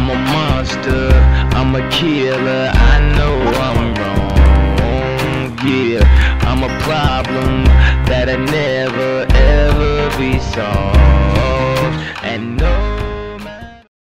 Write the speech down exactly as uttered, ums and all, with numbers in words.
I'm a monster, I'm a killer, I know I'm wrong, yeah. I'm a problem that'll never ever be solved.